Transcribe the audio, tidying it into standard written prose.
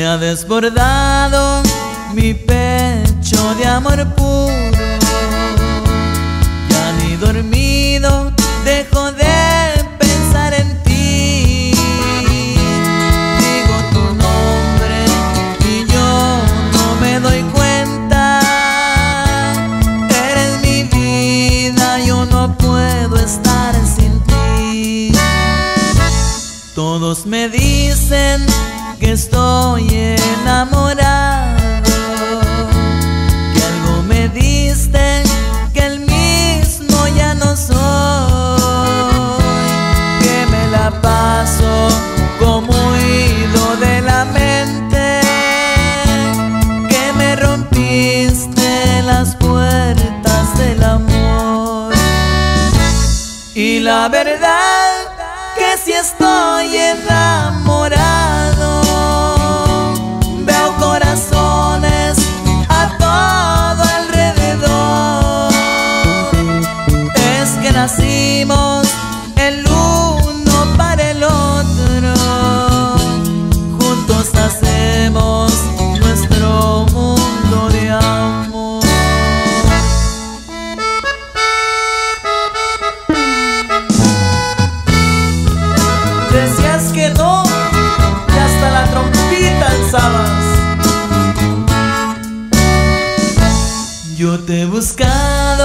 Se ha desbordado mi pecho de amor puro. Ya ni dormido dejo de pensar en ti. Digo tu nombre y yo no me doy cuenta. Eres mi vida, yo no puedo estar sin ti. Todos me dicen que estoy enamorado, que algo me diste, que el mismo ya no soy, que me la paso como huido de la mente, que me rompiste las puertas del amor. Y la verdad que si estoy enamorado, veo corazones a todo alrededor. Es que nacimos el uno para el otro, juntos hacemos nuestro mundo de amor. Decías que no, y hasta la trompita alzabas. Yo te he buscado